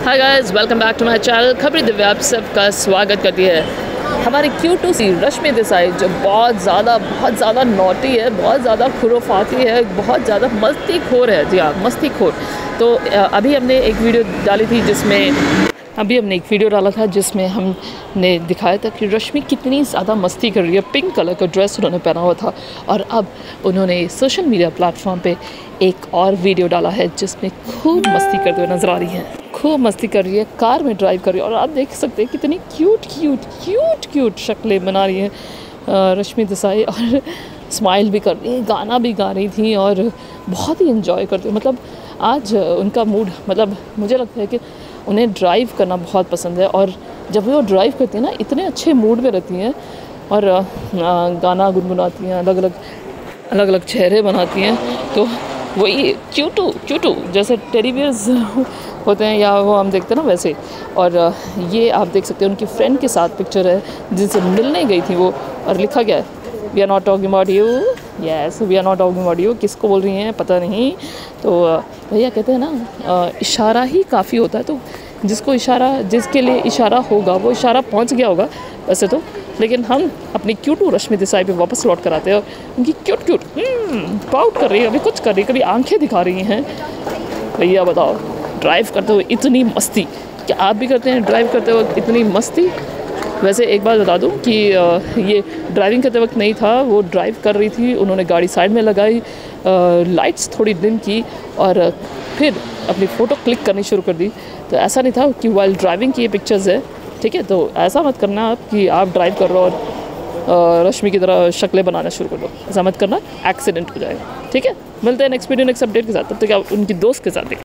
Hi guys, welcome back to my channel. खबरी दिव्या आप सबका स्वागत करती है। हमारी क्यूट सी रश्मि देसाई जो बहुत ज़्यादा नॉटी है, बहुत ज़्यादा खुराफाती है, बहुत ज़्यादा मस्तीखोर है। जी हाँ, मस्तीखोर। तो अभी हमने एक वीडियो डाली थी जिसमें हमने दिखाया था कि रश्मि कितनी ज़्यादा मस्ती कर रही है। पिंक कलर का ड्रेस उन्होंने पहना हुआ था और अब उन्होंने सोशल मीडिया प्लेटफॉर्म पे एक और वीडियो डाला है जिसमें खूब मस्ती करते हुए नजर आ रही है। खूब मस्ती कर रही है, कार में ड्राइव कर रही है और आप देख सकते हैं कितनी क्यूट शक्लें बना रही है रश्मि देसाई, और स्माइल भी कर रही है, गाना भी गा रही थी और बहुत ही इन्जॉय करती है। मतलब आज उनका मूड, मतलब मुझे लगता है कि उन्हें ड्राइव करना बहुत पसंद है और जब वो ड्राइव करती हैं ना, इतने अच्छे मूड में रहती हैं और गाना गुनगुनाती हैं, अलग अलग चेहरे बनाती हैं। तो वही क्यूटू जैसे टेडी बियर्स होते हैं या वो हम देखते हैं ना, वैसे। और ये आप देख सकते हैं उनकी फ्रेंड के साथ पिक्चर है जिनसे मिलने गई थी वो, और लिखा गया है we are not talking about you. Yes, we are not talking about you. किसको बोल रही हैं पता नहीं। तो भैया कहते हैं ना, इशारा ही काफ़ी होता है। तो जिसके लिए इशारा होगा वो इशारा पहुंच गया होगा वैसे तो, लेकिन हम अपनी क्यूटू रश्मि देसाई पे वापस लौट कर आते हैं और उनकी क्यूट पाउट कर रही है, अभी कुछ कर रही है, कभी आंखें दिखा रही हैं। भैया बताओ, ड्राइव करते हुए इतनी मस्ती, क्या आप भी करते हैं ड्राइव करते वक्त इतनी मस्ती? वैसे एक बात बता दूं कि ये ड्राइविंग करते वक्त नहीं था, वो ड्राइव कर रही थी, उन्होंने गाड़ी साइड में लगाई, लाइट्स थोड़ी डिम की और फिर अपनी फ़ोटो क्लिक करनी शुरू कर दी। तो ऐसा नहीं था कि वाइल ड्राइविंग की ये पिक्चर्स है, ठीक है? तो ऐसा मत करना आप कि आप ड्राइव कर रहे हो और रश्मि की तरह शक्लें बनाना शुरू कर दो। ऐसा मत करना, एक्सीडेंट हो जाएगा, ठीक है? मिलते हैं नेक्स्ट वीडियो नेक्स्ट अपडेट के साथ। तब तक आप उनकी दोस्त के साथ देखें।